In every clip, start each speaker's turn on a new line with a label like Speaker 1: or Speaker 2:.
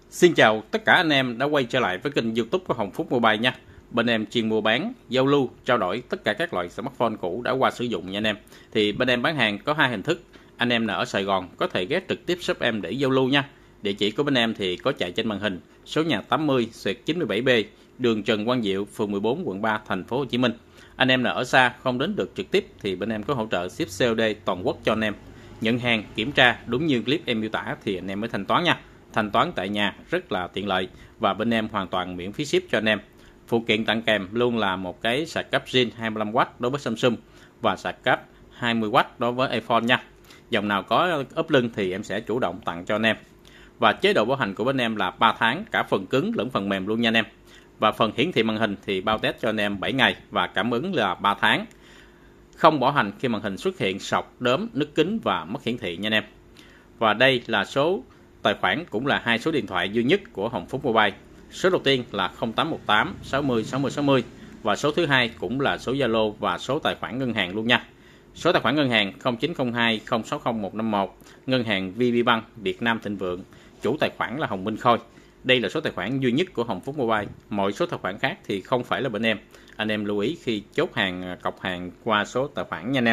Speaker 1: Xin chào tất cả anh em đã quay trở lại với kênh YouTube của Hồng Phúc Mobile nha. Bên em chuyên mua bán, giao lưu, trao đổi tất cả các loại smartphone cũ đã qua sử dụng nha anh em. Thì bên em bán hàng có hai hình thức. Anh em nào ở Sài Gòn có thể ghé trực tiếp shop em để giao lưu nha. Địa chỉ của bên em thì có chạy trên màn hình, số nhà 80/97B, đường Trần Quang Diệu, phường 14, quận 3, thành phố Hồ Chí Minh. Anh em nào ở xa không đến được trực tiếp thì bên em có hỗ trợ ship COD toàn quốc cho anh em. Nhận hàng, kiểm tra đúng như clip em miêu tả thì anh em mới thanh toán nha. Thanh toán tại nhà rất là tiện lợi và bên em hoàn toàn miễn phí ship cho anh em. Phụ kiện tặng kèm luôn là một cái sạc cáp zin 25W đối với Samsung và sạc cáp 20W đối với iPhone nha. Dòng nào có ốp lưng thì em sẽ chủ động tặng cho anh em. Và chế độ bảo hành của bên em là 3 tháng cả phần cứng lẫn phần mềm luôn nha anh em. Và phần hiển thị màn hình thì bao test cho anh em 7 ngày và cảm ứng là 3 tháng. Không bảo hành khi màn hình xuất hiện sọc, đốm, nứt kính và mất hiển thị nha anh em. Và đây là số tài khoản cũng là hai số điện thoại duy nhất của Hồng Phúc Mobile. Số đầu tiên là 0818 60 60 60 và số thứ hai cũng là số Zalo và số tài khoản ngân hàng luôn nha. Số tài khoản ngân hàng 0902 060 151, ngân hàng VPBank Việt Nam Thịnh Vượng, chủ tài khoản là Hồng Minh Khôi. Đây là số tài khoản duy nhất của Hồng Phúc Mobile. Mọi số tài khoản khác thì không phải là bên em. Anh em lưu ý khi chốt hàng, cọc hàng qua số tài khoản nha anh em.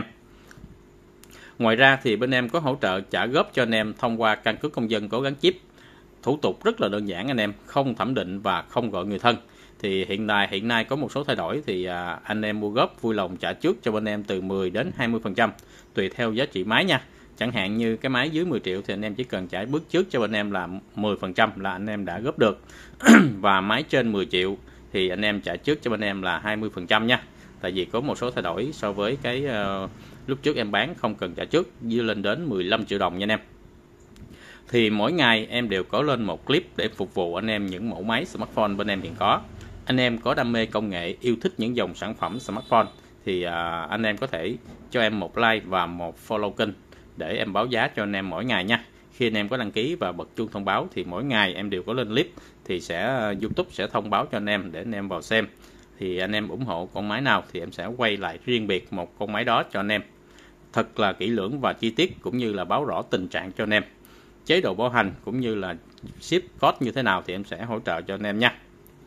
Speaker 1: Ngoài ra thì bên em có hỗ trợ trả góp cho anh em thông qua căn cước công dân có gắn chip. Thủ tục rất là đơn giản anh em, không thẩm định và không gọi người thân. Thì hiện nay có một số thay đổi thì anh em mua góp vui lòng trả trước cho bên em từ 10 đến 20% tùy theo giá trị máy nha. Chẳng hạn như cái máy dưới 10 triệu thì anh em chỉ cần trả bước trước cho bên em là 10% là anh em đã góp được. Và máy trên 10 triệu thì anh em trả trước cho bên em là 20% nha. Tại vì có một số thay đổi so với cái lúc trước em bán không cần trả trước, dư lên đến 15 triệu đồng nha anh em. Thì mỗi ngày em đều có lên một clip để phục vụ anh em những mẫu máy smartphone bên em hiện có. Anh em có đam mê công nghệ, yêu thích những dòng sản phẩm smartphone thì anh em có thể cho em một like và một follow kênh để em báo giá cho anh em mỗi ngày nha. Khi anh em có đăng ký và bật chuông thông báo thì mỗi ngày em đều có lên clip thì YouTube sẽ thông báo cho anh em để anh em vào xem. Thì anh em ủng hộ con máy nào thì em sẽ quay lại riêng biệt một con máy đó cho anh em. Thật là kỹ lưỡng và chi tiết cũng như là báo rõ tình trạng cho anh em. Chế độ bảo hành cũng như là ship code như thế nào thì em sẽ hỗ trợ cho anh em nha.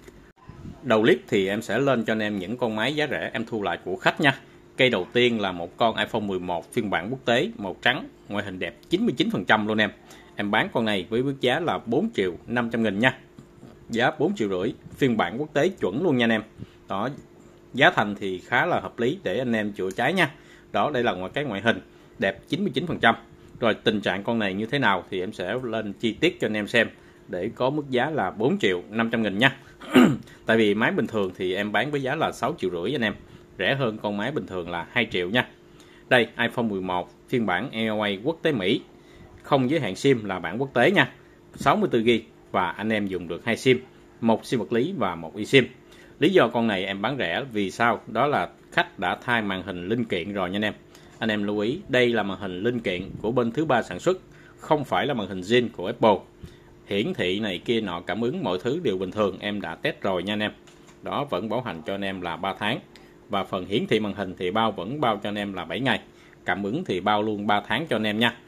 Speaker 1: Đầu clip thì em sẽ lên cho anh em những con máy giá rẻ em thu lại của khách nha. Cây đầu tiên là một con iPhone 11 phiên bản quốc tế màu trắng, ngoại hình đẹp 99% luôn em. Em bán con này với mức giá là 4.500.000 nha. Giá 4,5 triệu, phiên bản quốc tế chuẩn luôn nha anh em. Đó, giá thành thì khá là hợp lý để anh em chữa cháy nha. Đó, đây là cái ngoại hình đẹp 99%. Rồi tình trạng con này như thế nào thì em sẽ lên chi tiết cho anh em xem để có mức giá là 4.500.000 nha. Tại vì máy bình thường thì em bán với giá là 6,5 triệu anh em, rẻ hơn con máy bình thường là 2 triệu nha. Đây, iPhone 11 phiên bản LA quốc tế Mỹ, không giới hạn SIM là bản quốc tế nha, 64GB và anh em dùng được 2 SIM, một SIM vật lý và một eSIM. Lý do con này em bán rẻ vì sao? Đó là khách đã thay màn hình linh kiện rồi nha anh em. Anh em lưu ý, đây là màn hình linh kiện của bên thứ ba sản xuất, không phải là màn hình zin của Apple. Hiển thị này kia nọ, cảm ứng mọi thứ đều bình thường, em đã test rồi nha anh em. Đó, vẫn bảo hành cho anh em là 3 tháng. Và phần hiển thị màn hình thì vẫn bao cho anh em là 7 ngày. Cảm ứng thì bao luôn 3 tháng cho anh em nha.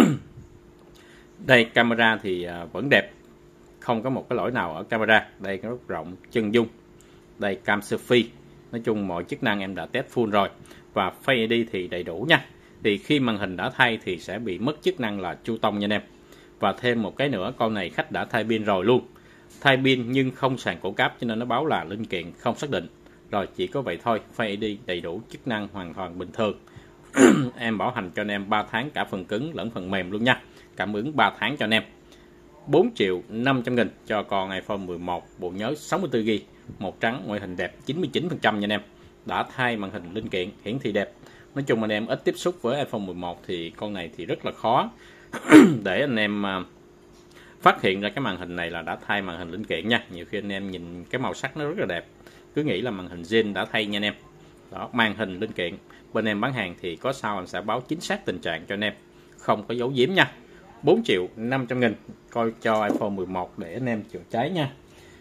Speaker 1: Đây, camera thì vẫn đẹp, không có một cái lỗi nào ở camera. Đây nó rất rộng, chân dung. Đây, cam selfie. Nói chung mọi chức năng em đã test full rồi. Và Face ID thì đầy đủ nha. Thì khi màn hình đã thay thì sẽ bị mất chức năng là chu tông nha anh em. Và thêm một cái nữa, con này khách đã thay pin rồi luôn. Thay pin nhưng không sàn cổ cáp cho nên nó báo là linh kiện không xác định. Rồi, chỉ có vậy thôi, Face ID đầy đủ chức năng hoàn toàn bình thường. Em bảo hành cho anh em 3 tháng cả phần cứng lẫn phần mềm luôn nha. Cảm ứng 3 tháng cho anh em. 4.500.000 cho con iPhone 11, bộ nhớ 64GB, màu trắng, ngoại hình đẹp 99% nha anh em. Đã thay màn hình linh kiện, hiển thị đẹp. Nói chung anh em ít tiếp xúc với iPhone 11 thì con này thì rất là khó để anh em phát hiện ra cái màn hình này là đã thay màn hình linh kiện nha. Nhiều khi anh em nhìn cái màu sắc nó rất là đẹp, cứ nghĩ là màn hình zin đã thay nha anh em. Đó, màn hình linh kiện bên em bán hàng thì có sao em sẽ báo chính xác tình trạng cho anh em, không có giấu giếm nha. 4.500.000 coi cho iPhone 11 để anh em chữa cháy nha.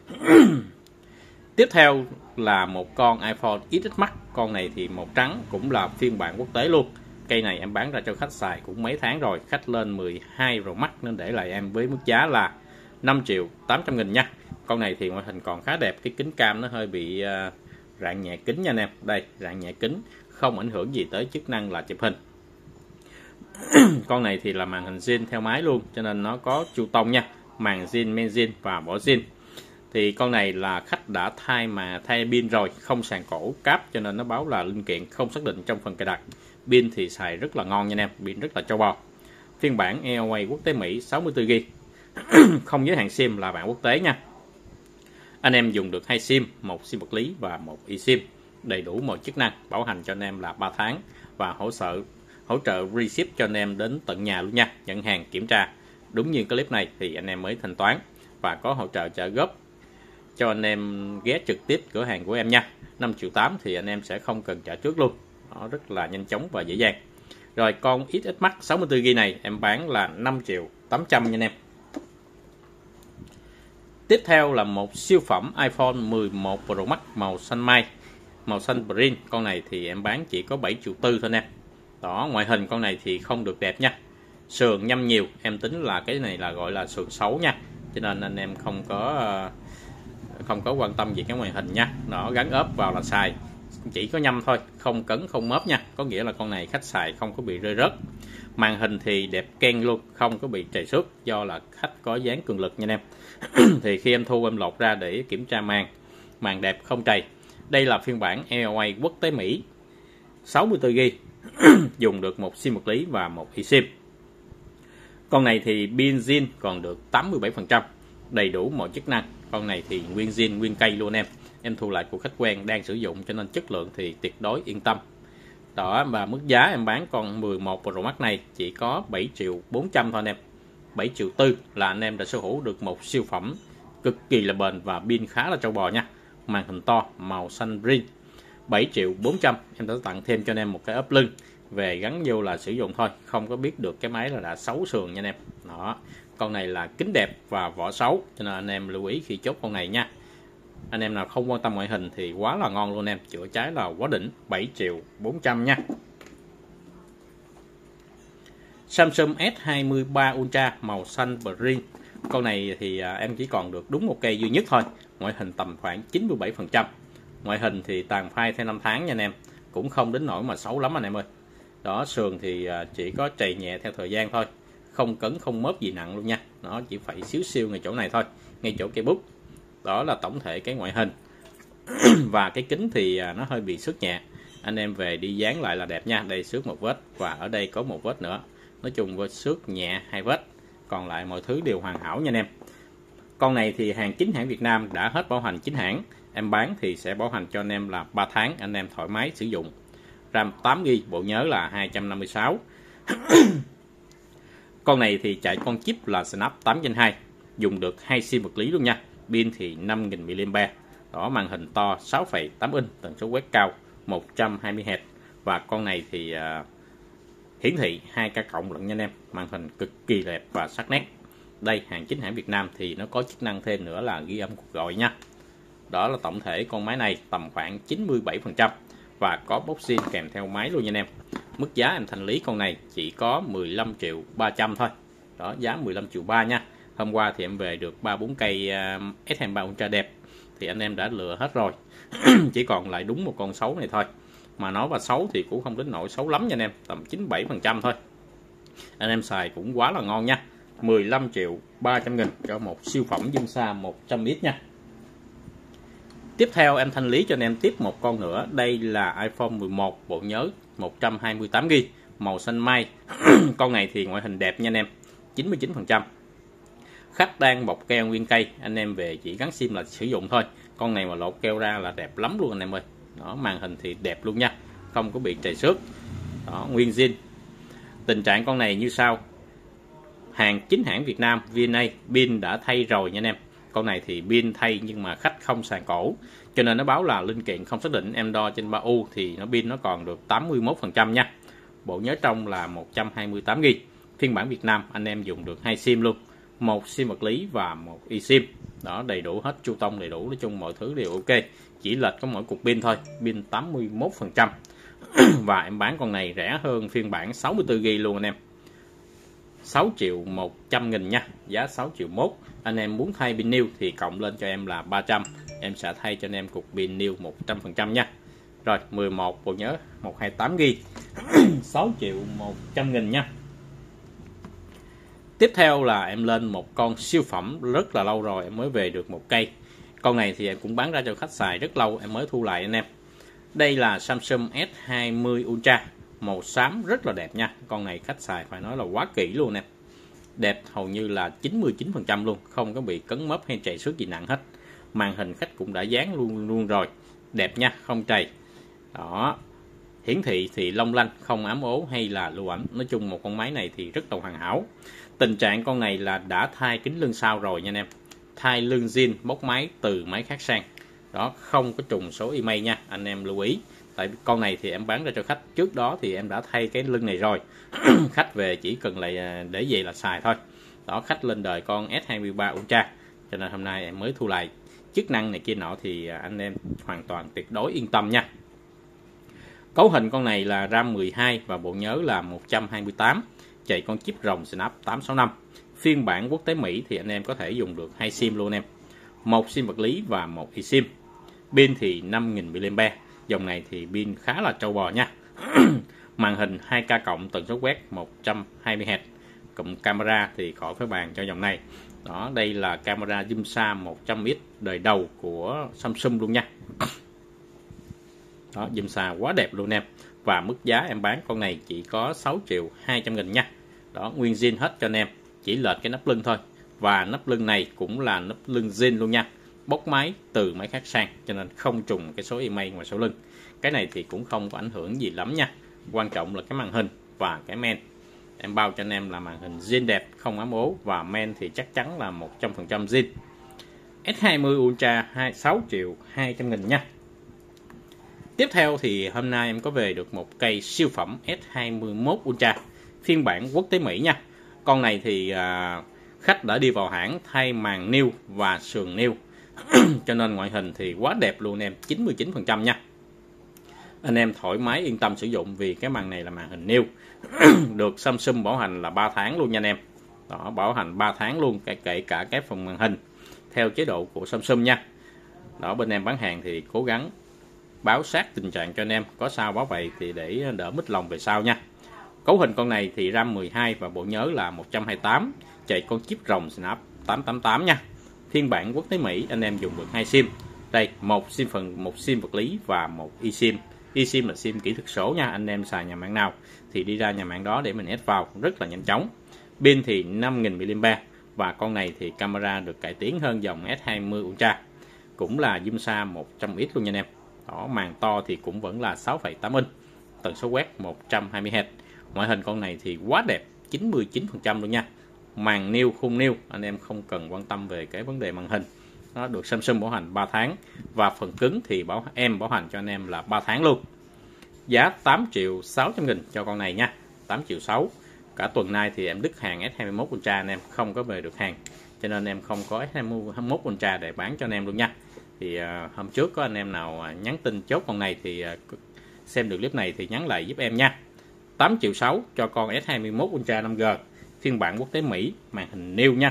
Speaker 1: Tiếp theo là một con iPhone XS Max. Con này thì màu trắng, cũng là phiên bản quốc tế luôn. Cây này em bán ra cho khách xài cũng mấy tháng rồi, khách lên 12 Pro Max nên để lại em với mức giá là 5.800.000 nha. Con này thì ngoại hình còn khá đẹp, cái kính cam nó hơi bị rạn nhẹ kính nha anh em. Đây, rạn nhẹ kính, không ảnh hưởng gì tới chức năng là chụp hình. Con này thì là màn hình zin theo máy luôn, cho nên nó có chu tông nha, màn zin, men zin và bỏ zin. Thì con này là khách đã thay pin rồi, không sàn cổ cáp, cho nên nó báo là linh kiện không xác định trong phần cài đặt. Pin thì xài rất là ngon nha anh em, pin rất là trâu bò. Phiên bản Airway quốc tế Mỹ 64GB, không giới hạn sim, là bản quốc tế nha. Anh em dùng được 2 sim, một sim vật lý và một eSIM, đầy đủ mọi chức năng, bảo hành cho anh em là 3 tháng và hỗ trợ reship cho anh em đến tận nhà luôn nha. Nhận hàng kiểm tra đúng như clip này thì anh em mới thanh toán, và có hỗ trợ trả góp cho anh em ghé trực tiếp cửa hàng của em nha. 5.8 triệu thì anh em sẽ không cần trả trước luôn, nó rất là nhanh chóng và dễ dàng. Rồi con XS Max 64GB này em bán là 5.800.000 nha anh em. Tiếp theo là một siêu phẩm iPhone 11 Pro Max màu xanh mai, màu xanh green. Con này thì em bán chỉ có 7.4 triệu thôi anh em. Đó, ngoại hình con này thì không được đẹp nha, sườn nhăm nhiều, em tính là cái này là gọi là sườn xấu nha, cho nên anh em không có quan tâm gì cái ngoại hình nha. Nó gắn ốp vào là xài, chỉ có nhăm thôi, không cấn không móp nha, có nghĩa là con này khách xài không có bị rơi rớt. Màn hình thì đẹp ken luôn, không có bị trầy xước, do là khách có dán cường lực nha anh em. Thì khi em thu em lột ra để kiểm tra màn đẹp không trầy. Đây là phiên bản Airway quốc tế Mỹ 64GB, dùng được một sim vật lý và một eSIM. Con này thì pin zin còn được 87%, đầy đủ mọi chức năng. Con này thì nguyên zin nguyên cây luôn em thu lại của khách quen đang sử dụng, cho nên chất lượng thì tuyệt đối yên tâm. Đó, và mức giá em bán con 11 Pro Max này chỉ có 7.400.000 thôi anh em. 7.4 triệu là anh em đã sở hữu được một siêu phẩm cực kỳ là bền và pin khá là trâu bò nha. Màn hình to, màu xanh green. 7.400.000 em đã tặng thêm cho anh em một cái ốp lưng, về gắn vô là sử dụng thôi, không có biết được cái máy là đã xấu sườn nha anh em. Đó, con này là kính đẹp và vỏ xấu, cho nên anh em lưu ý khi chốt con này nha. Anh em nào không quan tâm ngoại hình thì quá là ngon luôn em, chữa cháy là quá đỉnh. 7.4 triệu nha. Samsung S23 Ultra màu xanh green. Con này thì em chỉ còn được đúng một cây duy nhất thôi, ngoại hình tầm khoảng 97%. Ngoại hình thì tàn phai theo 5 tháng nha anh em, cũng không đến nỗi mà xấu lắm anh em ơi. Đó, sườn thì chỉ có trầy nhẹ theo thời gian thôi, không cấn không móp gì nặng luôn nha. Nó chỉ phải xíu xiu ngay chỗ này thôi, ngay chỗ cây bút. Đó là tổng thể cái ngoại hình. Và cái kính thì nó hơi bị xước nhẹ, anh em về đi dán lại là đẹp nha. Đây xước một vết và ở đây có một vết nữa, nói chung với xước nhẹ 2 vết, còn lại mọi thứ đều hoàn hảo nha anh em. Con này thì hàng chính hãng Việt Nam đã hết bảo hành chính hãng, em bán thì sẽ bảo hành cho anh em là 3 tháng, anh em thoải mái sử dụng. RAM 8GB, bộ nhớ là 256. Con này thì chạy con chip là Snap 8 Gen 2, dùng được 2 sim vật lý luôn nha. Pin thì 5000 mAh. Đó, màn hình to 6,8 inch, tần số quét cao 120Hz, và con này thì hiển thị 2K cộng lận nha anh em. Màn hình cực kỳ đẹp và sắc nét. Đây, hàng chính hãng Việt Nam thì nó có chức năng thêm nữa là ghi âm cuộc gọi nha. Đó là tổng thể con máy này tầm khoảng 97%, và có boxing kèm theo máy luôn nha anh em. Mức giá em thanh lý con này chỉ có 15.300.000 thôi. Đó, giá 15.3 triệu nha. Hôm qua thì em về được 3-4 cây S23 Ultra đẹp, thì anh em đã lừa hết rồi. Chỉ còn lại đúng một con xấu này thôi, mà nói và xấu thì cũng không đến nỗi xấu lắm nha anh em, tầm 97% thôi. Anh em xài cũng quá là ngon nha. 15.300.000 cho một siêu phẩm zoom xa 100x nha. Tiếp theo em thanh lý cho anh em tiếp một con nữa. Đây là iPhone 11 bộ nhớ 128GB, màu xanh mai. Con này thì ngoại hình đẹp nha anh em, 99%. Khách đang bọc keo nguyên cây, anh em về chỉ gắn sim là sử dụng thôi. Con này mà lột keo ra là đẹp lắm luôn anh em ơi. Đó, màn hình thì đẹp luôn nha, không có bị trầy xước. Đó, nguyên zin. Tình trạng con này như sau: hàng chính hãng Việt Nam VNA, pin đã thay rồi nha anh em. Con này thì pin thay nhưng mà khách không sàn cổ, cho nên nó báo là linh kiện không xác định. Em đo trên 3U thì pin nó còn được 81% nha. Bộ nhớ trong là 128GB. Phiên bản Việt Nam anh em dùng được 2 sim luôn, một sim vật lý và một eSIM. Đó, đầy đủ hết, chu tông đầy đủ, nói chung mọi thứ đều ok, chỉ lệch có mỗi cục pin thôi, pin 81%. Và em bán con này rẻ hơn phiên bản 64GB luôn anh em. 6.100.000 nha, giá 6 triệu mốt. Anh em muốn thay pin new thì cộng lên cho em là 300, em sẽ thay cho anh em cục pin new 100% nha. Rồi 11 bộ nhớ 128GB 6.100.000 nha. Tiếp theo là em lên một con siêu phẩm rất là lâu rồi em mới về được một cây. Con này thì em cũng bán ra cho khách xài rất lâu em mới thu lại anh em. Đây là Samsung S20 Ultra, màu xám rất là đẹp nha. Con này khách xài phải nói là quá kỹ luôn em. Đẹp hầu như là 99% luôn, không có bị cấn mớp hay trầy xước gì nặng hết. Màn hình khách cũng đã dán luôn rồi. Đẹp nha, không trầy. Đó. Hiển thị thì long lanh, không ám ố hay là lưu ảnh. Nói chung một con máy này thì rất là hoàn hảo. Tình trạng con này là đã thay kính lưng sau rồi nha anh em. Thay lưng zin bóc máy từ máy khác sang. Đó, không có trùng số email nha, anh em lưu ý. Tại con này thì em bán ra cho khách trước đó thì em đã thay cái lưng này rồi. Khách về chỉ cần lại để về là xài thôi. Đó, khách lên đời con S23 Ultra. Cho nên hôm nay em mới thu lại. Chức năng này kia nọ thì anh em hoàn toàn tuyệt đối yên tâm nha. Cấu hình con này là RAM 12 và bộ nhớ là 128, chạy con chip rồng Snap 865. Phiên bản quốc tế Mỹ thì anh em có thể dùng được 2 SIM luôn em. Một SIM vật lý và một eSIM. Pin thì 5000 mAh. Dòng này thì pin khá là trâu bò nha. Màn hình 2K cộng, tần số quét 120Hz. Cụm camera thì khỏi phải bàn cho dòng này. Đó, đây là camera zoom xa 100x đời đầu của Samsung luôn nha. Đó, zoom xa quá đẹp luôn em. Và mức giá em bán con này chỉ có 6.200.000 nha. Đó, nguyên zin hết cho anh em, chỉ lệch cái nắp lưng thôi. Và nắp lưng này cũng là nắp lưng zin luôn nha. Bóc máy từ máy khác sang, cho nên không trùng cái số email ngoài sau lưng. Cái này thì cũng không có ảnh hưởng gì lắm nha. Quan trọng là cái màn hình và cái men. Em bao cho anh em là màn hình zin đẹp, không ám ố. Và men thì chắc chắn là 100% zin. S20 Ultra 6.200.000 nha. Tiếp theo thì hôm nay em có về được một cây siêu phẩm S21 Ultra, phiên bản quốc tế Mỹ nha. Con này thì khách đã đi vào hãng thay màn nêu và sườn nêu. Cho nên ngoại hình thì quá đẹp luôn em, 99% nha. Anh em thoải mái yên tâm sử dụng vì cái màn này là màn hình nêu. Được Samsung bảo hành là 3 tháng luôn nha anh em. Đó, bảo hành 3 tháng luôn, kể cả cái phần màn hình theo chế độ của Samsung nha. Đó, bên em bán hàng thì cố gắng báo sát tình trạng cho anh em, có sao báo vậy thì để đỡ mít lòng về sau nha. Cấu hình con này thì RAM 12 và bộ nhớ là 128, chạy con chip rồng Snap 888 nha. Phiên bản quốc tế Mỹ anh em dùng được 2 SIM. Đây, một SIM vật lý và một eSIM. eSIM là SIM kỹ thuật số nha, anh em xài nhà mạng nào thì đi ra nhà mạng đó để mình ép vào rất là nhanh chóng. Pin thì 5000 mAh và con này thì camera được cải tiến hơn dòng S20 Ultra. Cũng là zoom xa 100x luôn nha anh em. Đó, màn to thì cũng vẫn là 6,8 inch, tần số quét 120Hz. Ngoại hình con này thì quá đẹp, 99% luôn nha. Màn nêu khung nêu, anh em không cần quan tâm về cái vấn đề màn hình. Nó được Samsung bảo hành 3 tháng và phần cứng thì em bảo hành cho anh em là 3 tháng luôn. Giá 8.600.000 cho con này nha, 8.600.000. Cả tuần nay thì em đứt hàng S21 Ultra anh em không có về được hàng, cho nên em không có S21 Ultra để bán cho anh em luôn nha. Thì hôm trước có anh em nào nhắn tin chốt con này thì xem được clip này thì nhắn lại giúp em nha. 8.600.000 cho con S21 Ultra 5G, phiên bản quốc tế Mỹ, màn hình nêu nha.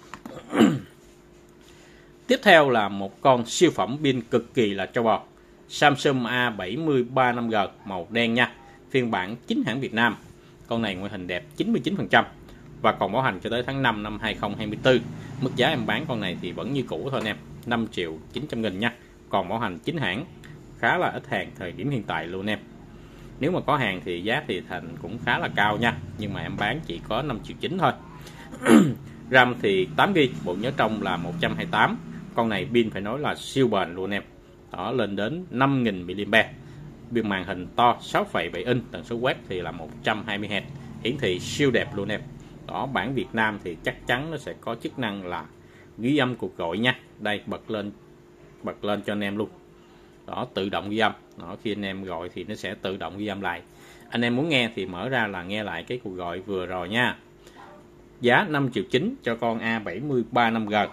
Speaker 1: Tiếp theo là một con siêu phẩm pin cực kỳ là trâu bò, Samsung A73 5G màu đen nha, phiên bản chính hãng Việt Nam. Con này ngoại hình đẹp 99% và còn bảo hành cho tới tháng 5 năm 2024. Mức giá em bán con này thì vẫn như cũ thôi anh em, 5.900.000 nha. Còn bảo hành chính hãng, khá là ít hàng thời điểm hiện tại luôn em. Nếu mà có hàng thì giá thì thành cũng khá là cao nha, nhưng mà em bán chỉ có 5.900.000 thôi. RAM thì 8GB, bộ nhớ trong là 128. Con này pin phải nói là siêu bền luôn em. Đó, lên đến 5000 mAh. Biên màn hình to 6,7 inch, tần số quét thì là 120Hz, hiển thị siêu đẹp luôn em. Đó, bản Việt Nam thì chắc chắn nó sẽ có chức năng là ghi âm cuộc gọi nha. Đây, bật lên cho anh em luôn. Đó, tự động ghi âm. Đó, khi anh em gọi thì nó sẽ tự động ghi âm lại. Anh em muốn nghe thì mở ra là nghe lại cái cuộc gọi vừa rồi nha. Giá 5.900.000 cho con A73 5G.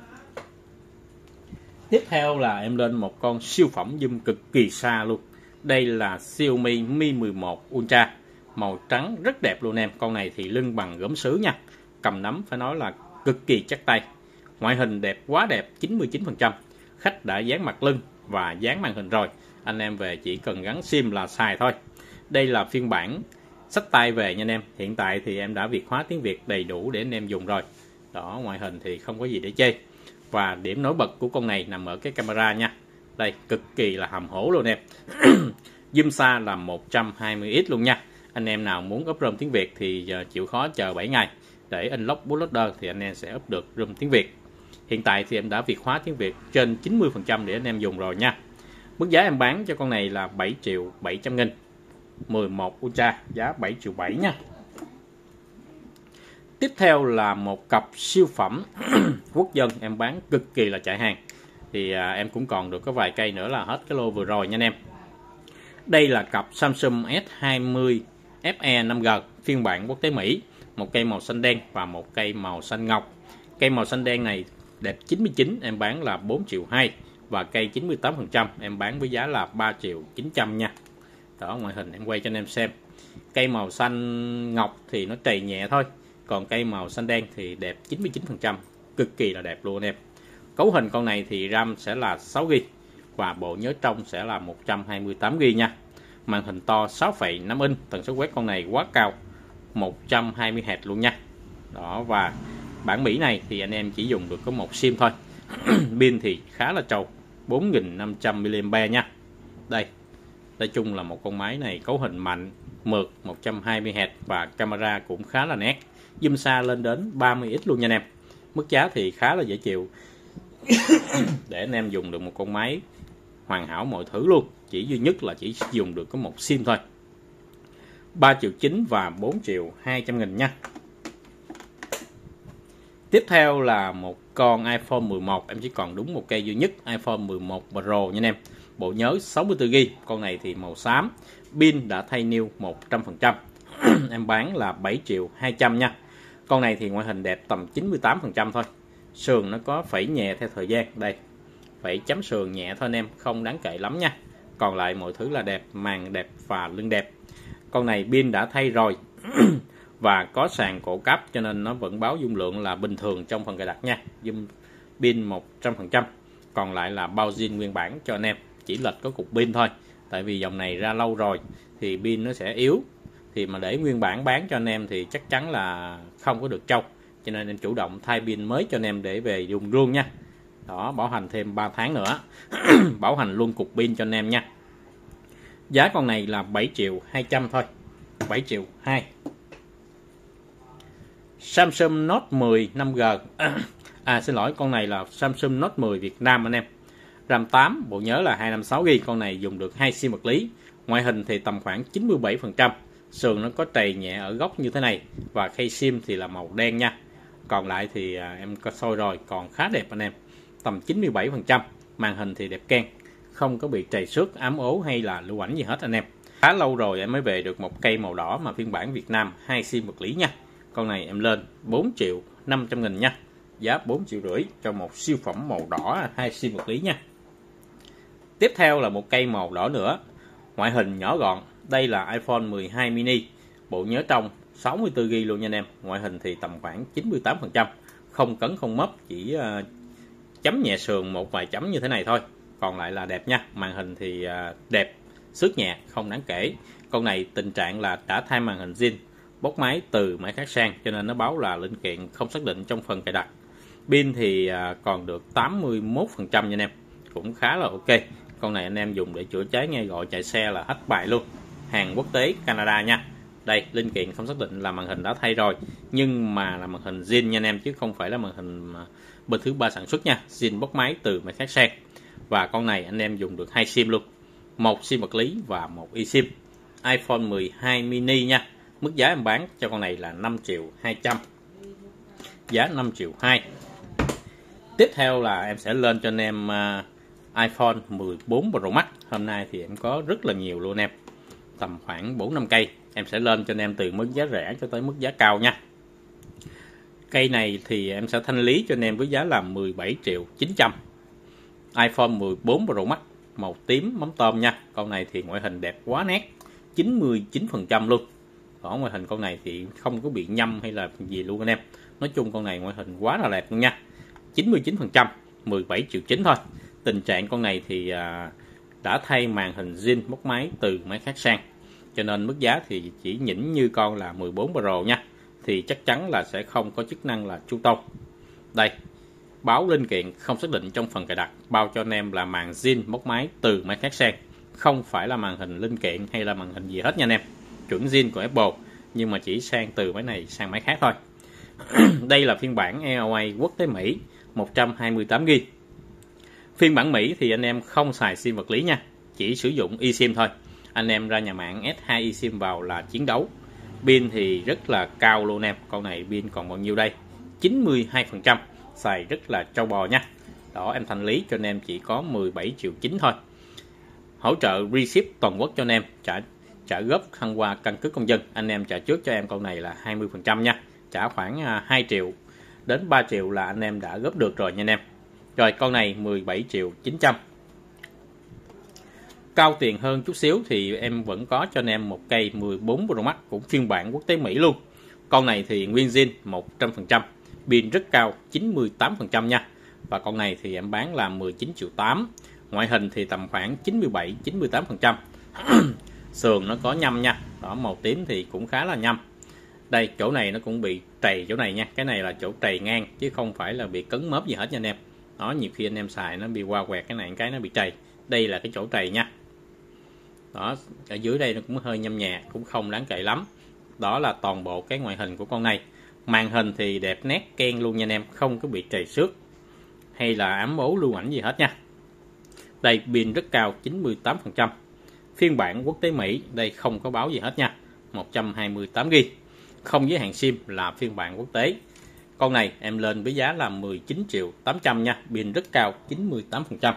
Speaker 1: Tiếp theo là em lên một con siêu phẩm zoom cực kỳ xa luôn. Đây là Xiaomi Mi 11 Ultra, màu trắng rất đẹp luôn em. Con này thì lưng bằng gốm sứ nha, cầm nắm phải nói là cực kỳ chắc tay. Ngoại hình đẹp, quá đẹp, 99%. Khách đã dán mặt lưng và dán màn hình rồi, anh em về chỉ cần gắn sim là xài thôi. Đây là phiên bản xách tay về nha anh em. Hiện tại thì em đã Việt hóa tiếng Việt đầy đủ để anh em dùng rồi. Đó, ngoại hình thì không có gì để chê. Và điểm nổi bật của con này nằm ở cái camera nha. Đây, cực kỳ là hầm hố luôn em. Zoom xa là 120x luôn nha. Anh em nào muốn up ROM tiếng Việt thì chịu khó chờ 7 ngày để unlock bootloader thì anh em sẽ up được ROM tiếng Việt. Hiện tại thì em đã Việt hóa tiếng Việt trên 90% để anh em dùng rồi nha. Mức giá em bán cho con này là 7.700.000, 11 Ultra giá 7.700.000 nha. Tiếp theo là một cặp siêu phẩm quốc dân em bán cực kỳ là chạy hàng. Thì em cũng còn được có vài cây nữa là hết cái lô vừa rồi nha anh em. Đây là cặp Samsung S20 FE 5G phiên bản quốc tế Mỹ. Một cây màu xanh đen và một cây màu xanh ngọc. Cây màu xanh đen này đẹp 99, em bán là 4.200.000. Và cây 98% em bán với giá là 3.900.000 nha. Đó, ngoại hình em quay cho anh em xem. Cây màu xanh ngọc thì nó trầy nhẹ thôi. Còn cây màu xanh đen thì đẹp 99%, cực kỳ là đẹp luôn em. Cấu hình con này thì RAM sẽ là 6GB và bộ nhớ trong sẽ là 128GB nha. Màn hình to 6,5 inch, tần số quét con này quá cao, 120Hz luôn nha. Đó, và bản Mỹ này thì anh em chỉ dùng được có một sim thôi. Pin thì khá là trâu, 4500mAh nha. Đây, nói chung là một con máy này cấu hình mạnh, mượt, 120Hz và camera cũng khá là nét. Zoom xa lên đến 30x luôn nha anh em. Mức giá thì khá là dễ chịu để anh em dùng được một con máy hoàn hảo mọi thứ luôn. Chỉ duy nhất là chỉ dùng được có một sim thôi. 3.900.000 và 4.200.000 nha. Tiếp theo là một con iPhone 11. Em chỉ còn đúng một cây duy nhất, iPhone 11 Pro nha anh em. Bộ nhớ 64GB. Con này thì màu xám. Pin đã thay new 100%. Em bán là 7.200.000 nha. Con này thì ngoại hình đẹp tầm 98% thôi. Sườn nó có phẩy nhẹ theo thời gian. Đây, phẩy chấm sườn nhẹ thôi anh em, không đáng kể lắm nha. Còn lại mọi thứ là đẹp, màn đẹp và lưng đẹp. Con này pin đã thay rồi và có sàn cổ cáp cho nên nó vẫn báo dung lượng là bình thường trong phần cài đặt nha. Zoom pin 100%. Còn lại là bao zin nguyên bản cho anh em, chỉ lệch có cục pin thôi. Tại vì dòng này ra lâu rồi thì pin nó sẽ yếu. Thì mà để nguyên bản bán cho anh em thì chắc chắn là không có được trâu. Cho nên em chủ động thay pin mới cho anh em để về dùng luôn nha. Đó, bảo hành thêm 3 tháng nữa. Bảo hành luôn cục pin cho anh em nha. Giá con này là 7.200.000 thôi, 7.200.000. Samsung Note 10 5G. Xin lỗi, con này là Samsung Note 10 Việt Nam anh em. RAM 8, bộ nhớ là 256GB. Con này dùng được 2 sim vật lý. Ngoại hình thì tầm khoảng 97%. Sườn nó có trầy nhẹ ở góc như thế này. Và khay sim thì là màu đen nha. Còn lại thì em có soi rồi, còn khá đẹp anh em, tầm 97%. Màn hình thì đẹp keng, không có bị trầy xước, ám ố hay là lưu ảnh gì hết anh em. Khá lâu rồi em mới về được một cây màu đỏ mà phiên bản Việt Nam 2 sim vật lý nha. Con này em lên 4.500.000 nha. Giá 4.500.000 cho một siêu phẩm màu đỏ 2 sim vật lý nha. Tiếp theo là một cây màu đỏ nữa. Ngoại hình nhỏ gọn. Đây là iPhone 12 mini. Bộ nhớ trong 64GB luôn nha anh em. Ngoại hình thì tầm khoảng 98%. Không cấn không mấp, chỉ chấm nhẹ sườn một vài chấm như thế này thôi. Còn lại là đẹp nha. Màn hình thì đẹp, xước nhẹ, không đáng kể. Con này tình trạng là đã thay màn hình zin, bốc máy từ máy khác sang, cho nên nó báo là linh kiện không xác định trong phần cài đặt. Pin thì còn được 81% nha anh em, cũng khá là ok. Con này anh em dùng để chữa cháy nghe gọi chạy xe là hết bài luôn. Hàng quốc tế Canada nha. Đây, linh kiện không xác định là màn hình đã thay rồi, nhưng mà là màn hình zin nha anh em, chứ không phải là màn hình bên thứ ba sản xuất nha. Zin bốc máy từ máy khác sang. Và con này anh em dùng được 2 sim luôn, một sim vật lý và một eSIM. iPhone 12 mini nha. Mức giá em bán cho con này là 5.200.000, giá 5.200.000. Tiếp theo là em sẽ lên cho anh em iPhone 14 Pro Max. Hôm nay thì em có rất là nhiều luôn em, tầm khoảng 4-5 cây. Em sẽ lên cho anh em từ mức giá rẻ cho tới mức giá cao nha. Cây này thì em sẽ thanh lý cho anh em với giá là 17.900.000. iPhone 14 Pro Max màu tím mắm tôm nha. Con này thì ngoại hình đẹp quá nét, 99% luôn. Ở ngoại hình con này thì không có bị nhâm hay là gì luôn anh em. Nói chung con này ngoại hình quá là đẹp luôn nha. 99%, 17,9 triệu thôi. Tình trạng con này thì đã thay màn hình zin móc máy từ máy khác sang, cho nên mức giá thì chỉ nhỉnh như con là 14 Pro nha. Thì chắc chắn là sẽ không có chức năng là chu tông. Đây, báo linh kiện không xác định trong phần cài đặt, bao cho anh em là màn zin móc máy từ máy khác sang, không phải là màn hình linh kiện hay là màn hình gì hết nha anh em. Chuẩn zin của Apple, nhưng mà chỉ sang từ máy này sang máy khác thôi. Đây là phiên bản EOA quốc tế Mỹ 128GB. Phiên bản Mỹ thì anh em không xài sim vật lý nha, chỉ sử dụng eSIM thôi. Anh em ra nhà mạng S2 eSIM vào là chiến đấu. Pin thì rất là cao luôn em. Con này pin còn bao nhiêu đây? 92%. Xài rất là trâu bò nha. Đó, em thanh lý cho anh em chỉ có 17,9 triệu thôi. Hỗ trợ reship toàn quốc cho anh em, trả góp thăng qua căn cước công dân. Anh em trả trước cho em con này là 20% nha. Trả khoảng 2 triệu đến 3 triệu là anh em đã góp được rồi nha anh em. Rồi con này 17,9 triệu. Cao tiền hơn chút xíu thì em vẫn có cho anh em một cây 14 Pro Max cũng phiên bản quốc tế Mỹ luôn. Con này thì nguyên zin 100%, pin rất cao 98% nha. Và con này thì em bán là 19,8 triệu. Ngoại hình thì tầm khoảng 97-98%. Sườn nó có nhâm nha. Đó, màu tím thì cũng khá là nhâm. Đây, chỗ này nó cũng bị trầy chỗ này nha. Cái này là chỗ trầy ngang chứ không phải là bị cấn mớp gì hết nha anh em. Đó, nhiều khi anh em xài nó bị qua quẹt cái này cái nó bị trầy. Đây là cái chỗ trầy nha. Đó, ở dưới đây nó cũng hơi nhâm nhẹ, cũng không đáng kể lắm. Đó là toàn bộ cái ngoại hình của con này. Màn hình thì đẹp nét ken luôn nha anh em, không có bị trầy xước hay là ám ố lưu ảnh gì hết nha. Đây, pin rất cao 98%. Phiên bản quốc tế Mỹ, đây không có báo gì hết nha. 128GB. Không giới hạn sim là phiên bản quốc tế. Con này em lên với giá là 19,8 triệu nha, pin rất cao 98%.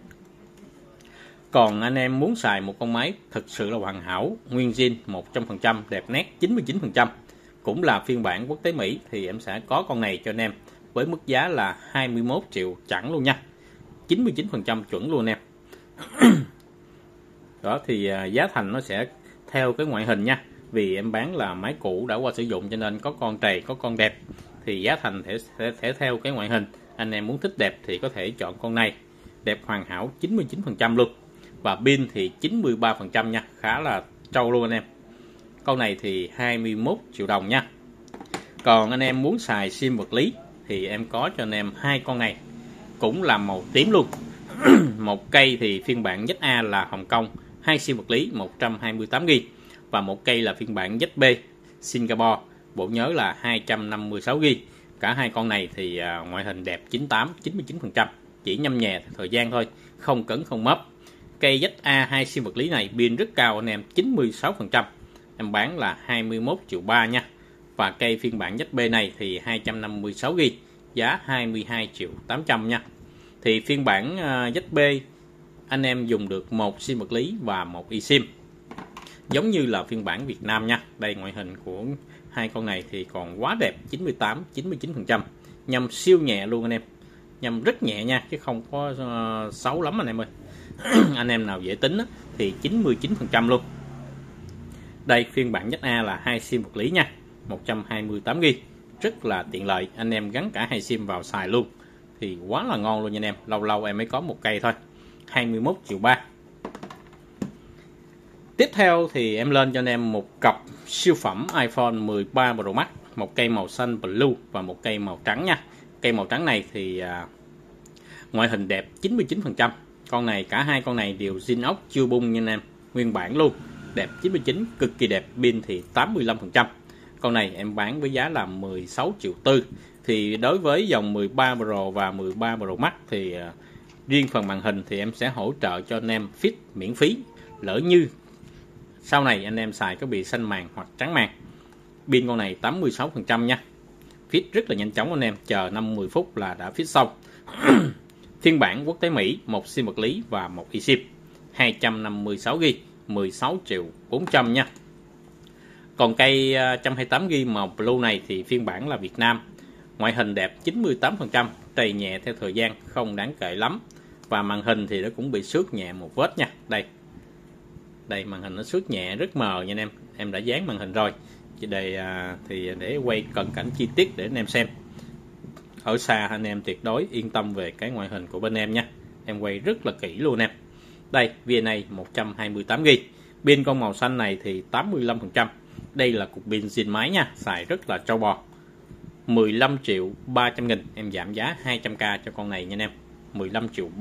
Speaker 1: Còn anh em muốn xài một con máy thực sự là hoàn hảo, nguyên zin 100%, đẹp nét 99%, cũng là phiên bản quốc tế Mỹ thì em sẽ có con này cho anh em với mức giá là 21 triệu chẳng luôn nha. 99% chuẩn luôn em. Đó thì giá thành nó sẽ theo cái ngoại hình nha. Vì em bán là máy cũ đã qua sử dụng cho nên có con trầy, có con đẹp. Thì giá thành sẽ theo cái ngoại hình. Anh em muốn thích đẹp thì có thể chọn con này. Đẹp hoàn hảo 99% luôn. Và pin thì 93% nha. Khá là trâu luôn anh em. Con này thì 21 triệu đồng nha. Còn anh em muốn xài sim vật lý thì em có cho anh em hai con này. Cũng là màu tím luôn. Một cây thì phiên bản ZA là Hồng Kông, 2 sim vật lý 128GB. Và một cây là phiên bản ZB Singapore, bộ nhớ là 256GB. Cả hai con này thì ngoại hình đẹp 98-99%, chỉ nhâm nhẹ thời gian thôi, không cấn không mấp. Cây ZA 2 sim vật lý này pin rất cao anh em, 96%. Em bán là 21,3 triệu nha. Và cây phiên bản ZB này thì 256GB, giá 22,8 triệu nha. Thì phiên bản ZB anh em dùng được một sim vật lý và một eSIM, giống như là phiên bản Việt Nam nha. Đây, ngoại hình của hai con này thì còn quá đẹp, 98-99%, nhâm siêu nhẹ luôn anh em, nhâm rất nhẹ nha chứ không có xấu lắm anh em ơi. Anh em nào dễ tính thì 99% luôn. Đây, phiên bản ZA là 2 sim vật lý nha, 128GB, rất là tiện lợi, anh em gắn cả hai sim vào xài luôn thì quá là ngon luôn nha anh em. Lâu lâu em mới có một cây thôi. 21,3 triệu. Tiếp theo thì em lên cho anh em một cặp siêu phẩm iPhone 13 Pro Max, một cây màu xanh blue và một cây màu trắng nha. Cây màu trắng này thì ngoại hình đẹp 99%. Con này, cả hai con này đều zin ốc chưa bung nha anh em, nguyên bản luôn, đẹp 99, cực kỳ đẹp. Pin thì 85%. Con này em bán với giá là 16,4 triệu. Thì đối với dòng 13 Pro và 13 Pro Max thì riêng phần màn hình thì em sẽ hỗ trợ cho anh em fit miễn phí. Lỡ như sau này anh em xài có bị xanh màn hoặc trắng màn. Pin con này 86% nha. Fit rất là nhanh chóng anh em, chờ 5-10 phút là đã fit xong. Phiên bản quốc tế Mỹ, một sim vật lý và một eSIM, 256GB, 16,4 triệu nha. Còn cây 128GB màu blue này thì phiên bản là Việt Nam. Ngoại hình đẹp 98%, trầy nhẹ theo thời gian, không đáng kể lắm. Và màn hình thì nó cũng bị xước nhẹ một vết nha. Đây, màn hình nó xước nhẹ, rất mờ nha anh em. Em đã dán màn hình rồi. để quay cận cảnh chi tiết để anh em xem. Ở xa anh em tuyệt đối yên tâm về cái ngoại hình của bên em nha. Em quay rất là kỹ luôn em. Đây, VNA 128GB. Pin con màu xanh này thì 85%. Đây là cục pin zin máy nha, xài rất là trâu bò. 15.300.000, em giảm giá 200k cho con này nha anh em. 15.3 triệu.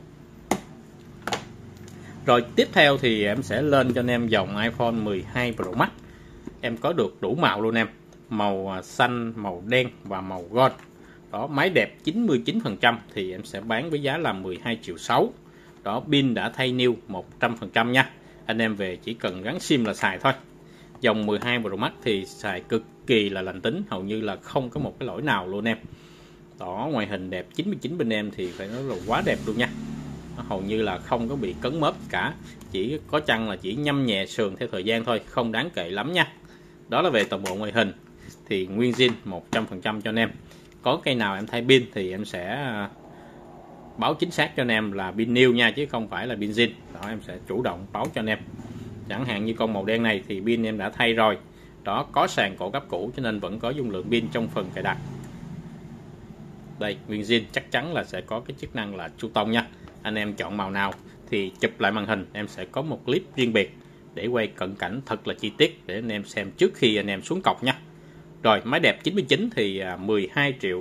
Speaker 1: Rồi tiếp theo thì em sẽ lên cho anh em dòng iPhone 12 Pro Max. Em có được đủ màu luôn em. Màu xanh, màu đen và màu gold. Đó, máy đẹp 99% thì em sẽ bán với giá là 12.6 triệu. Đó, pin đã thay new 100% nha. Anh em về chỉ cần gắn sim là xài thôi. Dòng 12 Pro Max thì xài cực kỳ là lành tính, hầu như là không có một cái lỗi nào luôn em. Đó, ngoại hình đẹp 99 bên em thì phải nói là quá đẹp luôn nha. Hầu như là không có bị cấn mớp cả, chỉ có chăng là chỉ nhâm nhẹ sườn theo thời gian thôi, không đáng kể lắm nha. Đó là về toàn bộ ngoại hình thì nguyên zin 100% cho anh em. Có cây nào em thay pin thì em sẽ báo chính xác cho anh em là pin new nha, chứ không phải là pin zin. Đó, em sẽ chủ động báo cho anh em. Chẳng hạn như con màu đen này thì pin em đã thay rồi. Đó, có sàn cổ cấp cũ cho nên vẫn có dung lượng pin trong phần cài đặt. Đây, nguyên zin chắc chắn là sẽ có cái chức năng là chu tông nha. Anh em chọn màu nào thì chụp lại màn hình, em sẽ có một clip riêng biệt để quay cận cảnh thật là chi tiết để anh em xem trước khi anh em xuống cọc nha. Rồi, máy đẹp 99 thì 12.600 triệu.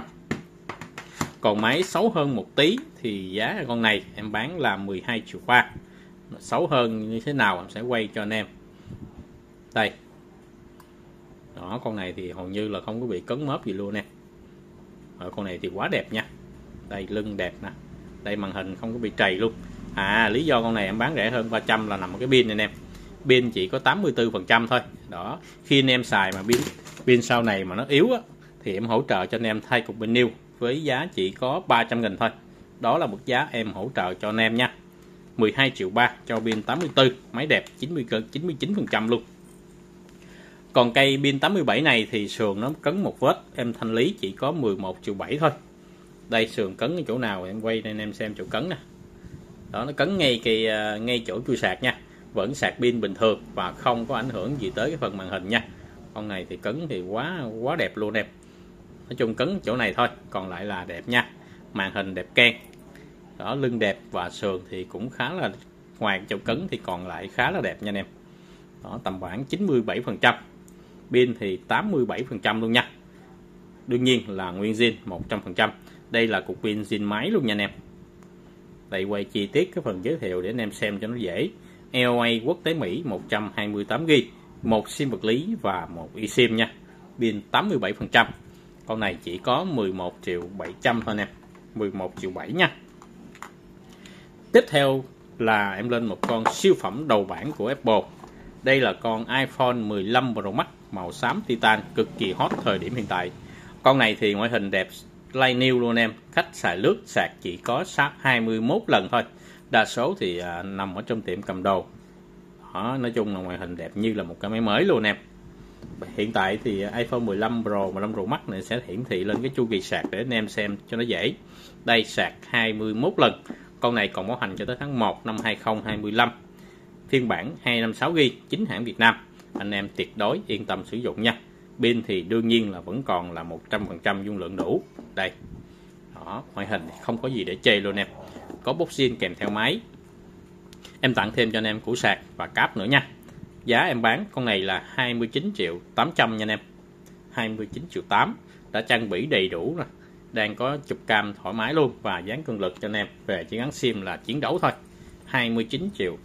Speaker 1: Còn máy xấu hơn một tí thì giá con này em bán là 12.3 triệu. Xấu hơn như thế nào em sẽ quay cho anh em. Đây. Đó, con này thì hầu như là không có bị cấn mớp gì luôn nè. Ở con này thì quá đẹp nha. Đây, lưng đẹp nè. Đây, màn hình không có bị trầy luôn. Lý do con này em bán rẻ hơn 300 là nằm ở cái pin này anh em. Pin chỉ có 84% thôi. Đó, khi anh em xài mà pin sau này mà nó yếu á, thì em hỗ trợ cho anh em thay cục pin new với giá chỉ có 300.000 thôi. Đó là mức giá em hỗ trợ cho anh em nha. 12.3 triệu cho pin 84, máy đẹp 99% luôn. Còn cây pin 87 này thì sườn nó cấn một vết, em thanh lý chỉ có 11.7 triệu thôi. Đây, sườn cấn ở chỗ nào em quay nên em xem chỗ cấn nè. Đó, nó cấn ngay chỗ chui sạc nha. Vẫn sạc pin bình thường và không có ảnh hưởng gì tới cái phần màn hình nha. Con này thì cấn thì quá đẹp luôn em. Nói chung cấn chỗ này thôi, còn lại là đẹp nha. Màn hình đẹp keng. Đó, lưng đẹp và sườn thì cũng khá là, ngoài chỗ cấn thì còn lại khá là đẹp nha anh em. Đó, tầm khoảng 97%. Pin thì 87% luôn nha. Đương nhiên là nguyên zin 100%. Đây là cục pin zin máy luôn nha anh em. Đây, quay chi tiết cái phần giới thiệu để anh em xem cho nó dễ. LA quốc tế Mỹ 128GB, một sim vật lý và một eSIM nha. Pin 87%. Con này chỉ có 11.7 triệu thôi anh em. 11.7 triệu nha. Tiếp theo là em lên một con siêu phẩm đầu bảng của Apple. Đây là con iPhone 15 Pro Max màu xám titan, cực kỳ hot thời điểm hiện tại. Con này thì ngoại hình đẹp like new luôn em. Khách xài lướt sạc chỉ có 21 lần thôi. Đa số thì nằm ở trong tiệm cầm đồ. Đó, nói chung là ngoại hình đẹp như là một cái máy mới luôn em. Hiện tại thì iPhone 15 Pro, 15 Pro Max này sẽ hiển thị lên cái chu kỳ sạc để anh em xem cho nó dễ. Đây, sạc 21 lần. Con này còn bảo hành cho tới tháng 1 năm 2025. Phiên bản 256GB, chính hãng Việt Nam. Anh em tuyệt đối yên tâm sử dụng nha. Pin thì đương nhiên là vẫn còn là 100% dung lượng đủ. Đây. Đó, ngoại hình không có gì để chê luôn em. Có box zin kèm theo máy. Em tặng thêm cho anh em củ sạc và cáp nữa nha. Giá em bán con này là 29.800 triệu nha anh em. 29.8 triệu. Đã trang bị đầy đủ rồi. Đang có chụp cam thoải mái luôn và dán cường lực cho anh em. Về chỉ gắn sim là chiến đấu thôi. 29.800 triệu.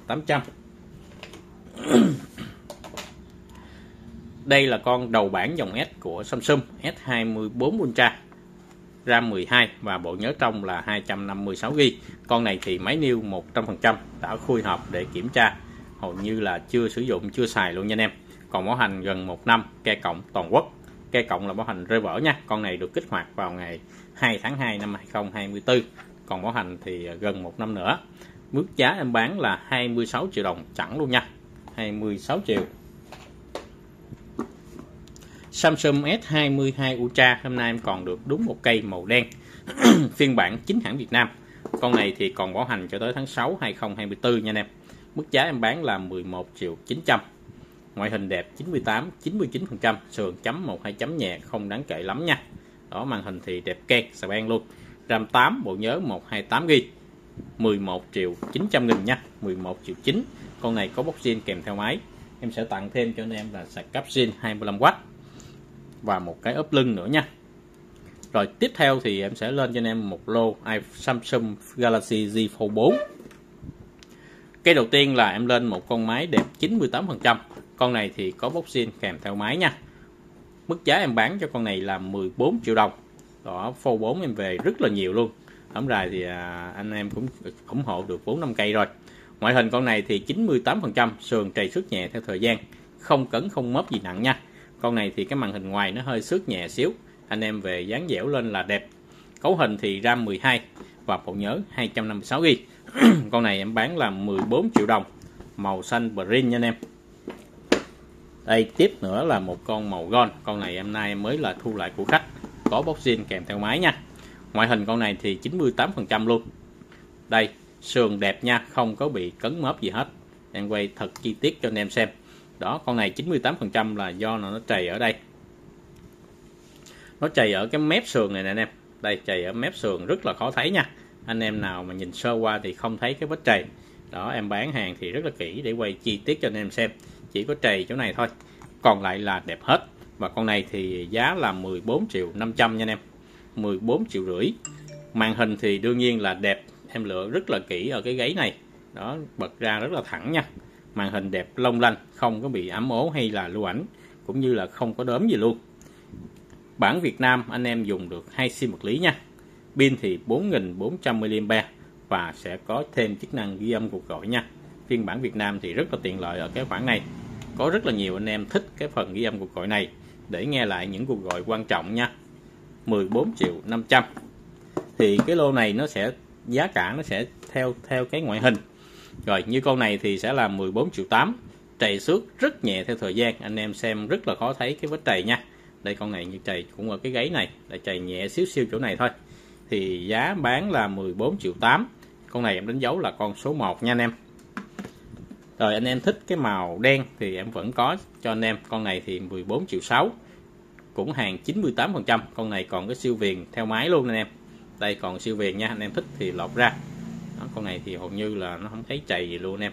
Speaker 1: Đây là con đầu bảng dòng S của Samsung, S24 Ultra, RAM 12 và bộ nhớ trong là 256GB. Con này thì máy new 100%, đã khui hộp để kiểm tra, hầu như là chưa sử dụng, chưa xài luôn nha anh em. Còn bảo hành gần 1 năm, ke cộng toàn quốc. Ke cộng là bảo hành rơi vỡ nha. Con này được kích hoạt vào ngày 2 tháng 2 năm 2024. Còn bảo hành thì gần 1 năm nữa. Mức giá em bán là 26 triệu đồng chẳng luôn nha. 26 triệu. Samsung S22 Ultra hôm nay em còn được đúng một cây màu đen. Phiên bản chính hãng Việt Nam. Con này thì còn bảo hành cho tới tháng 6 2024 nha anh em. Mức giá em bán là 11.900 triệu. Ngoại hình đẹp 98, 99%, sườn chấm 1-2 chấm nhẹ không đáng kể lắm nha. Đó, màn hình thì đẹp keng xà beng luôn. RAM 8, bộ nhớ 128GB, 11.900.000 nha, 11.900.000. Con này có box zin kèm theo máy. Em sẽ tặng thêm cho anh em là sạc cáp zin 25W và một cái ốp lưng nữa nha. Rồi tiếp theo thì em sẽ lên cho anh em một lô Samsung Galaxy Z Fold 4. Cái đầu tiên là em lên một con máy đẹp 98%. Con này thì có box zin kèm theo máy nha. Mức giá em bán cho con này là 14 triệu đồng. Đó, Fold 4 em về rất là nhiều luôn. Hổng rày thì anh em cũng ủng hộ được 4-5 cây rồi. Ngoại hình con này thì 98%, sườn trầy xước nhẹ theo thời gian, không cấn không mớp gì nặng nha. Con này thì cái màn hình ngoài nó hơi xước nhẹ xíu, anh em về dán dẻo lên là đẹp. Cấu hình thì RAM 12 và bộ nhớ 256GB. Con này em bán là 14 triệu đồng, màu xanh green nha anh em. Đây tiếp nữa là một con màu gold. Con này hôm nay em mới là thu lại của khách, có box zin kèm theo máy nha. Ngoại hình con này thì 98% luôn. Đây, sườn đẹp nha, không có bị cấn mớp gì hết. Em quay thật chi tiết cho anh em xem. Đó, con này 98% là do nó trầy ở đây. Nó trầy ở cái mép sườn này nè anh em. Đây, trầy ở mép sườn rất là khó thấy nha. Anh em nào mà nhìn sơ qua thì không thấy cái vết trầy. Đó, em bán hàng thì rất là kỹ để quay chi tiết cho anh em xem. Chỉ có trầy chỗ này thôi, còn lại là đẹp hết. Và con này thì giá là 14.500.000 nha anh em, 14,5 triệu. Màn hình thì đương nhiên là đẹp, em lựa rất là kỹ ở cái gáy này. Đó, bật ra rất là thẳng nha. Màn hình đẹp long lanh, không có bị ấm ố hay là lưu ảnh, cũng như là không có đốm gì luôn. Bản Việt Nam anh em dùng được 2 sim vật lý nha. Pin thì 4400mAh và sẽ có thêm chức năng ghi âm cuộc gọi nha. Phiên bản Việt Nam thì rất là tiện lợi ở cái khoản này. Có rất là nhiều anh em thích cái phần ghi âm cuộc gọi này để nghe lại những cuộc gọi quan trọng nha. 14.500.000. Thì cái lô này nó sẽ giá cả nó sẽ theo cái ngoại hình. Rồi như con này thì sẽ là 14.800.000. Trầy xước rất nhẹ theo thời gian, anh em xem rất là khó thấy cái vết trầy nha. Đây con này như trầy cũng ở cái gáy này, là trầy nhẹ xíu xíu chỗ này thôi. Thì giá bán là 14.800.000. Con này em đánh dấu là con số 1 nha anh em. Rồi anh em thích cái màu đen thì em vẫn có cho anh em. Con này thì 14.600.000, cũng hàng 98%. Con này còn cái siêu viền theo máy luôn anh em. Đây còn siêu viền nha, anh em thích thì lột ra. Đó, con này thì hầu như là nó không thấy chày gì luôn anh em.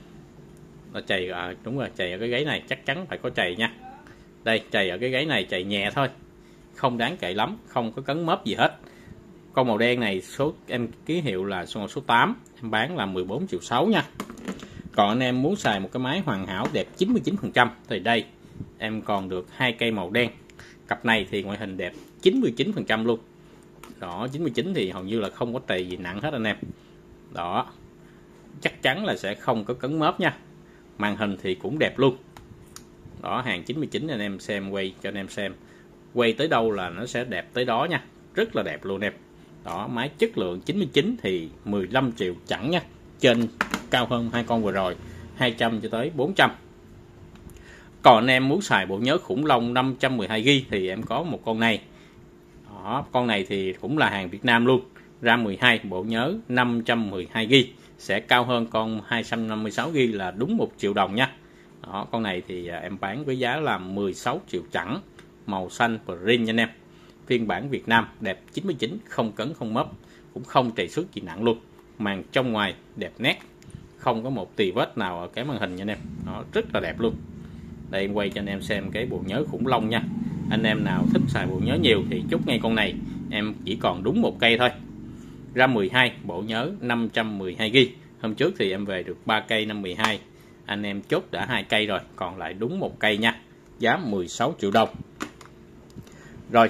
Speaker 1: Nó chày đúng rồi, chày ở cái gáy này chắc chắn phải có chày nha. Đây, chày ở cái gáy này, chày nhẹ thôi, không đáng kể lắm, không có cấn mớp gì hết. Con màu đen này số em ký hiệu là số 8, em bán là 14.600.000 nha. Còn anh em muốn xài một cái máy hoàn hảo đẹp 99% thì đây em còn được 2 cây màu đen. Cặp này thì ngoại hình đẹp 99% luôn. Đó, 99 thì hầu như là không có trầy gì nặng hết anh em. Đó, chắc chắn là sẽ không có cấn mớp nha. Màn hình thì cũng đẹp luôn. Đó, hàng 99 anh em xem, quay cho anh em xem. Quay tới đâu là nó sẽ đẹp tới đó nha. Rất là đẹp luôn em. Đó, máy chất lượng 99 thì 15 triệu chẳng nha. Trên cao hơn hai con vừa rồi, 200 cho tới 400. Còn anh em muốn xài bộ nhớ khủng long 512GB thì em có một con này. Đó, con này thì cũng là hàng Việt Nam luôn. RAM 12, bộ nhớ 512GB, sẽ cao hơn con 256GB là đúng 1 triệu đồng nha. Đó, con này thì em bán với giá là 16 triệu chẳng, màu xanh green nha anh em. Phiên bản Việt Nam đẹp 99, không cấn không mấp, cũng không trầy xước gì nặng luôn. Màn trong ngoài đẹp nét, không có một tì vết nào ở cái màn hình nha anh em. Nó rất là đẹp luôn. Đây em quay cho anh em xem cái bộ nhớ khủng long nha. Anh em nào thích xài bộ nhớ nhiều thì chốt ngay con này, em chỉ còn đúng một cây thôi. RAM 12, bộ nhớ 512GB. Hôm trước thì em về được 3 cây 512. Anh em chốt đã 2 cây rồi, còn lại đúng một cây nha. Giá 16 triệu đồng. Rồi,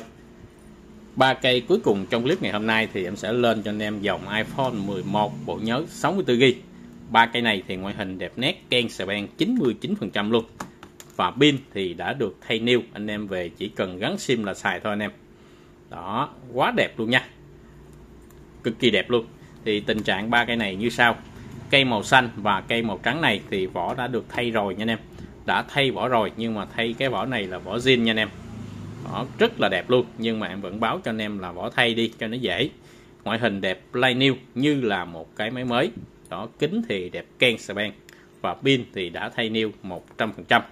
Speaker 1: 3 cây cuối cùng trong clip ngày hôm nay thì em sẽ lên cho anh em dòng iPhone 11 bộ nhớ 64GB. 3 cây này thì ngoại hình đẹp nét, keng xà beng 99% luôn. Và pin thì đã được thay new, anh em về chỉ cần gắn sim là xài thôi anh em. Đó, quá đẹp luôn nha. Cực kỳ đẹp luôn. Thì tình trạng 3 cây này như sau. Cây màu xanh và cây màu trắng này thì vỏ đã được thay rồi nha anh em. Đã thay vỏ rồi, nhưng mà thay cái vỏ này là vỏ zin nha anh em. Đó, rất là đẹp luôn, nhưng mà em vẫn báo cho anh em là vỏ thay đi cho nó dễ. Ngoại hình đẹp like new như là một cái máy mới. Đó, kính thì đẹp keng xà beng và pin thì đã thay new 100%.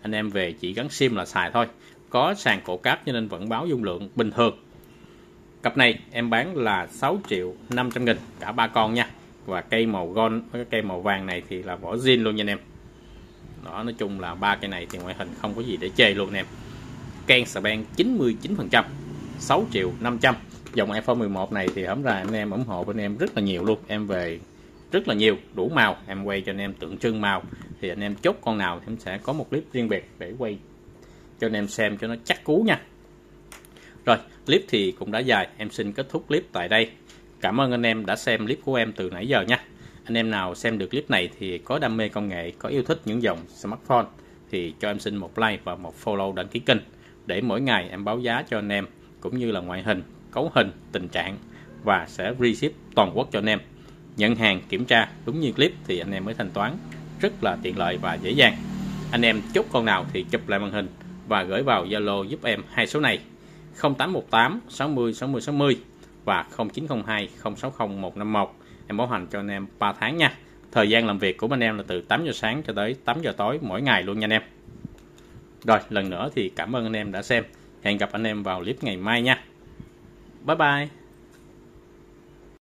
Speaker 1: anh em về chỉ gắn sim là xài thôi, có sàn cổ cáp cho nên vẫn báo dung lượng bình thường. Cặp này em bán là 6.500.000 cả 3 con nha. Và cây màu gold với cái cây màu vàng này thì là vỏ zin luôn nha anh em. Đó, nói chung là ba cây này thì ngoại hình không có gì để chê luôn anh em. Ken xà beng 99%, 6.500.000. Dòng iPhone 11 này thì hổng ra anh em ủng hộ bên em rất là nhiều luôn. Em về rất là nhiều, đủ màu, em quay cho anh em tượng trưng màu. Thì anh em chốt con nào thì em sẽ có một clip riêng biệt để quay cho anh em xem cho nó chắc cú nha. Rồi, clip thì cũng đã dài, em xin kết thúc clip tại đây. Cảm ơn anh em đã xem clip của em từ nãy giờ nha. Anh em nào xem được clip này thì có đam mê công nghệ, có yêu thích những dòng smartphone thì cho em xin một like và một follow đăng ký kênh để mỗi ngày em báo giá cho anh em cũng như là ngoại hình, cấu hình, tình trạng và sẽ reship toàn quốc cho anh em. Nhận hàng kiểm tra đúng như clip thì anh em mới thanh toán, rất là tiện lợi và dễ dàng. Anh em chốt con nào thì chụp lại màn hình và gửi vào Zalo giúp em hai số này: 0818 60 60 60 và 0902 060 151. Em bảo hành cho anh em 3 tháng nha. Thời gian làm việc của anh em là từ 8 giờ sáng cho tới 8 giờ tối mỗi ngày luôn nha anh em. Rồi, lần nữa thì cảm ơn anh em đã xem. Hẹn gặp anh em vào clip ngày mai nha. Bye bye.